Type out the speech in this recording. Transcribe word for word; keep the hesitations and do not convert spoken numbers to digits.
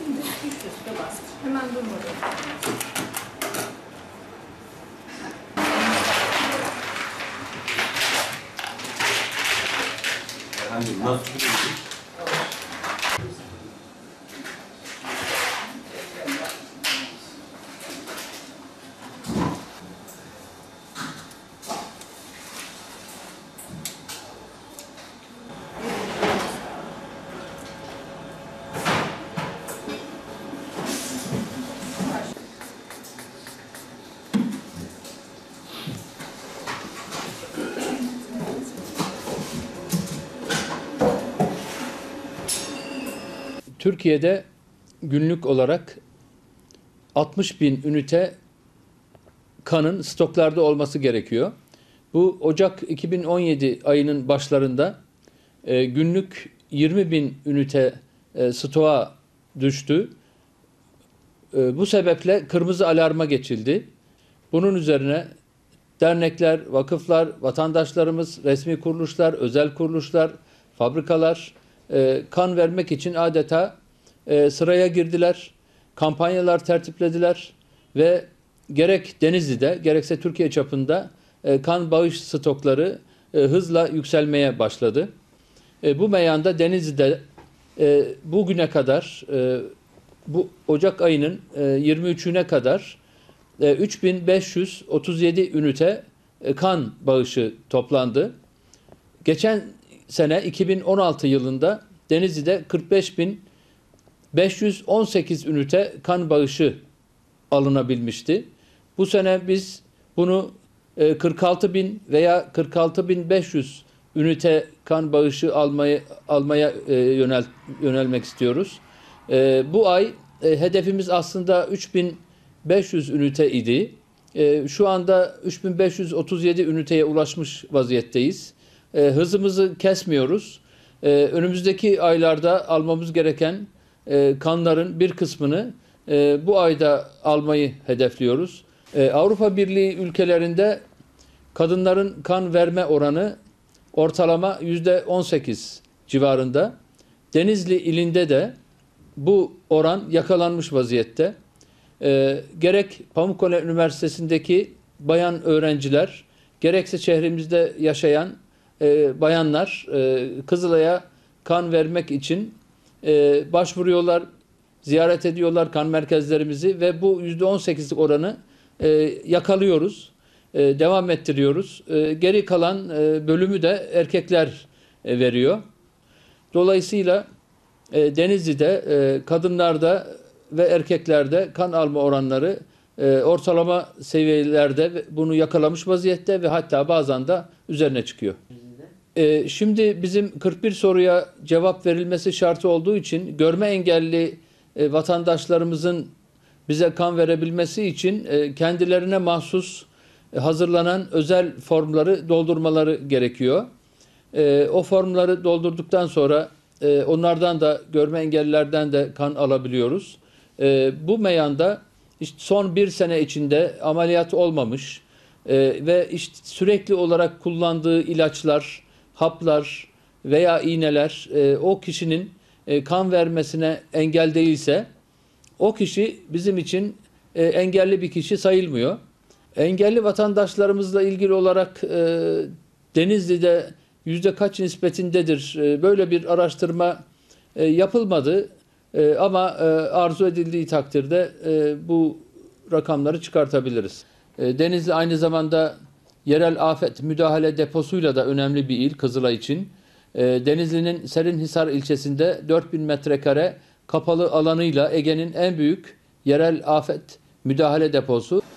Şimdi üst üste bas. Hemen durmadan. Herhangi nasıl bir şey? Türkiye'de günlük olarak altmış bin ünite kanın stoklarda olması gerekiyor. Bu Ocak iki bin on yedi ayının başlarında e, günlük yirmi bin ünite e, stoğa düştü. E, bu sebeple kırmızı alarma geçildi. Bunun üzerine dernekler, vakıflar, vatandaşlarımız, resmi kuruluşlar, özel kuruluşlar, fabrikalar e, kan vermek için adeta e, sıraya girdiler. Kampanyalar tertiplediler ve gerek Denizli'de gerekse Türkiye çapında e, kan bağış stokları e, hızla yükselmeye başladı. E, bu meyanda Denizli'de e, bugüne kadar e, bu Ocak ayının e, yirmi üçüne kadar e, üç bin beş yüz otuz yedi ünite e, kan bağışı toplandı. Geçen sene iki bin on altı yılında Denizli'de kırk beş bin beş yüz on sekiz ünite kan bağışı alınabilmişti. Bu sene biz bunu e, kırk altı bin veya kırk altı bin beş yüz ünite kan bağışı almayı almaya e, yönel yönelmek istiyoruz. E, bu ay e, hedefimiz aslında üç bin beş yüz ünite idi. E, şu anda üç bin beş yüz otuz yedi üniteye ulaşmış vaziyetteyiz. E, hızımızı kesmiyoruz. E, önümüzdeki aylarda almamız gereken e, kanların bir kısmını e, bu ayda almayı hedefliyoruz. E, Avrupa Birliği ülkelerinde kadınların kan verme oranı ortalama yüzde on sekiz civarında. Denizli ilinde de bu oran yakalanmış vaziyette. E, gerek Pamukkale Üniversitesi'ndeki bayan öğrenciler, gerekse şehrimizde yaşayan e, bayanlar e, Kızılay'a kan vermek için e, başvuruyorlar, ziyaret ediyorlar kan merkezlerimizi ve bu yüzde on sekizlik oranı e, yakalıyoruz, e, devam ettiriyoruz. E, geri kalan e, bölümü de erkekler e, veriyor. Dolayısıyla e, Denizli'de e, kadınlarda ve erkeklerde kan alma oranları e, ortalama seviyelerde bunu yakalamış vaziyette ve hatta bazen de üzerine çıkıyor. E, şimdi bizim kırk bir soruya cevap verilmesi şartı olduğu için görme engelli e, vatandaşlarımızın bize kan verebilmesi için e, kendilerine mahsus e, hazırlanan özel formları doldurmaları gerekiyor. E, o formları doldurduktan sonra e, onlardan da görme engellilerden de kan alabiliyoruz. E, bu meyanda işte son bir sene içinde ameliyat olmamış e, ve işte sürekli olarak kullandığı ilaçlar, haplar veya iğneler e, o kişinin e, kan vermesine engel değilse o kişi bizim için e, engelli bir kişi sayılmıyor. Engelli vatandaşlarımızla ilgili olarak e, Denizli'de yüzde kaç nispetindedir e, böyle bir araştırma e, yapılmadı. E, ama e, arzu edildiği takdirde e, bu rakamları çıkartabiliriz. E, Denizli aynı zamanda yerel afet müdahale deposuyla da önemli bir il Kızılay için. E, Denizli'nin Serinhisar ilçesinde dört bin metrekare kapalı alanıyla Ege'nin en büyük yerel afet müdahale deposu.